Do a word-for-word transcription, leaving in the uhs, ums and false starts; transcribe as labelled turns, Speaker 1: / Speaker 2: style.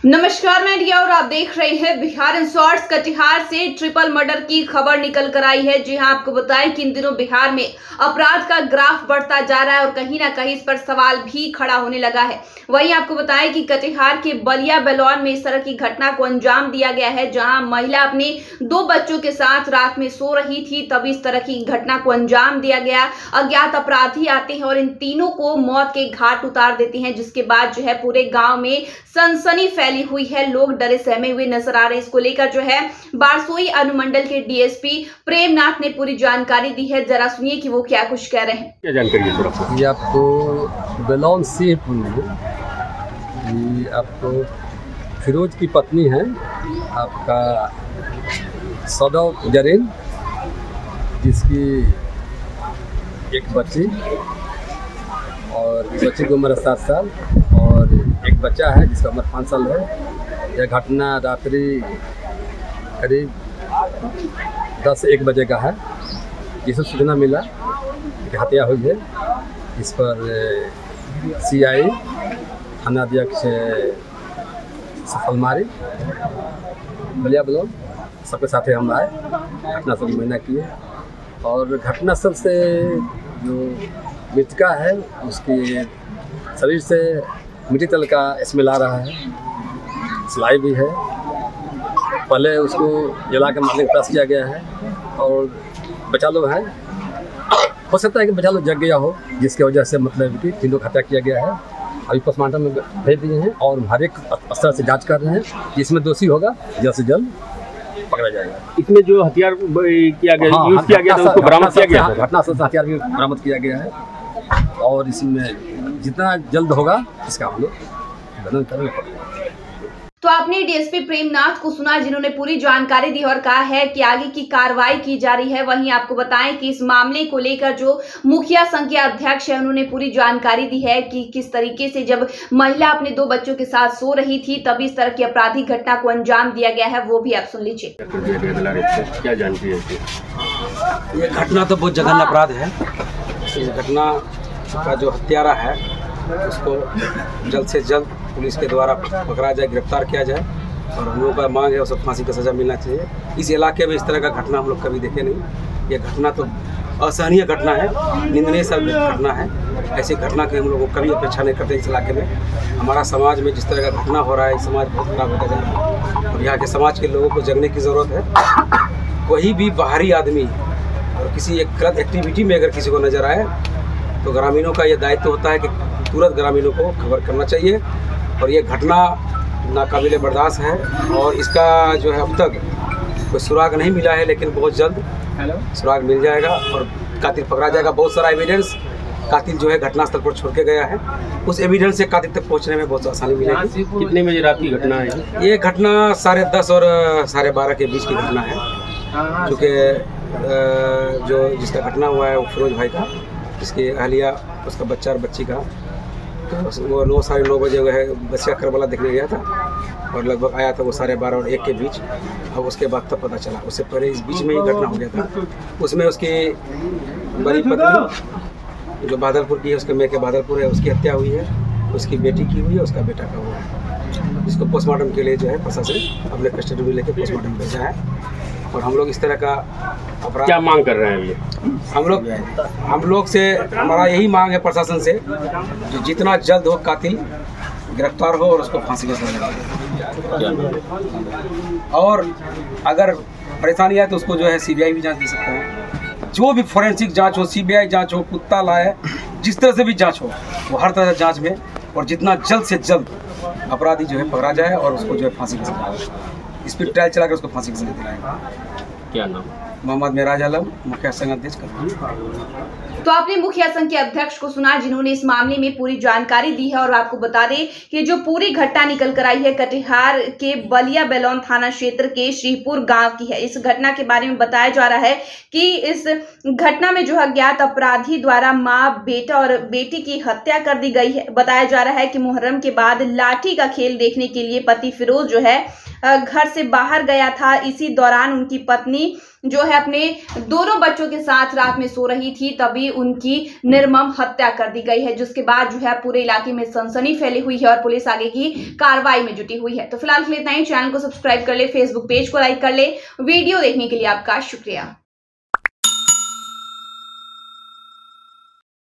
Speaker 1: नमस्कार, मैं रिया और आप देख रहे हैं बिहार इन शॉर्ट्स। कटिहार से ट्रिपल मर्डर की खबर निकल कर आई है। जी हां, आपको बताएं कि इन दिनों बिहार में अपराध का ग्राफ बढ़ता जा रहा है और कहीं ना कहीं इस पर सवाल भी खड़ा होने लगा है। वहीं आपको बताएं कि कटिहार के बलिया बेलौन में इस तरह की घटना को अंजाम दिया गया है, जहां महिला अपने दो बच्चों के साथ रात में सो रही थी, तभी इस तरह की घटना को अंजाम दिया गया। अज्ञात अपराधी आते हैं और इन तीनों को मौत के घाट उतार देते हैं, जिसके बाद जो है पूरे गाँव में सनसनी फैली हुई है। लोग डरे सहमे हुए नजर आ रहे हैं। इसको लेकर जो है बारसोई अनुमंडल के डीएसपी प्रेमनाथ ने पूरी जानकारी दी है। जरा सुनिए कि वो क्या कुछ कह रहे हैं।
Speaker 2: क्या जानकारी है?
Speaker 3: ये आपको बेलौन सिंहपुर में ये आपको फिरोज की पत्नी है, आपका सदौ जरीन, जिसकी एक बच्ची और बच्ची की उम्र सात साल और एक बच्चा है जिसका उम्र पाँच साल है। यह घटना रात्रि करीब दस एक बजे का है, जिसे सूचना मिला कि हत्या हुई है। इस पर सीआई थानाध्यक्ष सफलमारी बलिया बेलौन सबके साथ हम आए, घटना स्थल मुआयना किए और घटनास्थल से जो मृतका है उसके शरीर से मिट्टी तेल का स्मेल आ रहा है, सिलाई भी है। पहले उसको जला के मारने का प्रयास किया गया है और बचा लोग हैं, हो सकता है कि बचा लोग जग गया हो, जिसकी वजह से मतलब कि तीनों हत्या किया गया है। अभी पोस्टमार्टम में भेज दिए हैं और हर एक स्तर से जांच कर रहे हैं। जिसमें दोषी होगा जल्द से जल्द पकड़ा जाएगा।
Speaker 2: इसमें जो हथियार किया गया
Speaker 3: हाँ,
Speaker 2: यूज किया गया था उसको बरामद किया गया,
Speaker 3: घटनास्थल से हथियार भी बरामद किया गया है और इसमें जितना जल्द होगा इसका हम लोग गठन करेंगे।
Speaker 1: तो आपने डीएसपी प्रेमनाथ को सुना, जिन्होंने पूरी जानकारी दी और कहा है कि आगे की कार्रवाई की जा रही है। वहीं आपको बताएं कि इस मामले को लेकर जो मुखिया संघ के अध्यक्ष है, उन्होंने पूरी जानकारी दी है कि किस तरीके से जब महिला अपने दो बच्चों के साथ सो रही थी तभी इस तरह की आपराधिक घटना को अंजाम दिया गया है। वो भी आप सुन लीजिए।
Speaker 2: क्या जानकारी है?
Speaker 4: ये घटना तो बहुत जघन्य अपराध है। इस घटना का जो हत्यारा है उसको जल्द से जल्द पुलिस के द्वारा पकड़ा जाए, गिरफ्तार किया जाए और हम लोगों का मांग है उसको फांसी का सज़ा मिलना चाहिए। इस इलाके में इस तरह का घटना हम लोग कभी देखे नहीं। ये घटना तो असहनीय घटना है, निंदनीय सब घटना है। ऐसी घटना की हम लोग को कभी अपेक्षा नहीं करते। इस इलाके में हमारा समाज में जिस तरह का घटना हो रहा है, समाज बहुत खराब होता जा रहा है और यहाँ के समाज के लोगों को जगने की ज़रूरत है। कोई भी बाहरी आदमी और किसी एक गलत एक्टिविटी में अगर किसी को नज़र आए तो ग्रामीणों का ये दायित्व होता है कि तुरंत ग्रामीणों को खबर करना चाहिए। और ये घटना नाकाबिले बर्दाश्त है और इसका जो है अब तक कोई सुराग नहीं मिला है, लेकिन बहुत जल्द सुराग मिल जाएगा और कातिल पकड़ा जाएगा। बहुत सारा एविडेंस कातिल जो है घटनास्थल पर छोड़ के गया है, उस एविडेंस से कातिल तक पहुंचने में बहुत आसानी मिलेगी।
Speaker 2: कितने बजे रात की घटना है?
Speaker 4: ये घटना साढ़े दस और साढ़े बारह के बीच की घटना है, क्योंकि जो जिसका घटना हुआ है वो फिरोज भाई का, जिसकी अहलिया उसका बच्चा और बच्ची का, तो वो नौ साढ़े नौ बजे वो है बच्चा करबला देखने गया था और लगभग आया था वो साढ़े बारह और एक के बीच। और उसके बाद तब पता चला, उससे पहले इस बीच में ही घटना हो गया था। उसमें उसकी बड़ी पत्नी जो बादलपुर की है, उसके मैं के बादलपुर है, उसकी हत्या हुई है, उसकी बेटी की हुई है, उसका बेटा का हुआ है, जिसको पोस्टमार्टम के लिए जो है प्रशासन अपने कस्टडी में लेकर पोस्टमार्टम भेजा है। और हम लोग इस तरह का अपराध
Speaker 2: क्या मांग कर रहे हैं ये?
Speaker 4: हम लोग हम लोग से हमारा यही मांग है प्रशासन से, जो जितना जल्द हो कातिल गिरफ्तार हो और उसको फांसी का सजा मिले। और अगर परेशानी आए तो उसको जो है सीबीआई भी जांच दे सकते हैं। जो भी फोरेंसिक जांच हो, सीबीआई जांच हो, कुत्ता लाए, जिस तरह से भी जांच हो, वो हर तरह से जांच में और जितना जल्द से जल्द अपराधी जो है पकड़ा जाए और उसको जो है फांसी का सजा, स्पीड ट्रायल चलाकर उसको फांसी की सजा दिलाएगा।
Speaker 2: क्या नाम?
Speaker 4: मोहम्मद मेराज आलम, मुखिया संघ अध्यक्ष।
Speaker 1: तो आपने मुखिया संघ के अध्यक्ष को सुना, जिन्होंने इस मामले में पूरी जानकारी दी है। और आपको बता दें कि जो पूरी घटना निकल कर आई है कटिहार के बलिया बेलौन थाना क्षेत्र के श्रीपुर गांव की है। इस घटना के बारे में बताया जा रहा है कि इस घटना में जो अज्ञात अपराधी द्वारा माँ, बेटा और बेटी की हत्या कर दी गई है। बताया जा रहा है कि मुहर्रम के बाद लाठी का खेल देखने के लिए पति फिरोज जो है घर से बाहर गया था। इसी दौरान उनकी पत्नी जो है अपने दोनों बच्चों के साथ रात में सो रही थी, तभी उनकी निर्मम हत्या कर दी गई है, जिसके बाद जो है पूरे इलाके में सनसनी फैली हुई है और पुलिस आगे की कार्रवाई में जुटी हुई है। तो फिलहाल के लिए इतना ही। चैनल को सब्सक्राइब कर ले, फेसबुक पेज को लाइक कर ले। वीडियो देखने के लिए आपका शुक्रिया।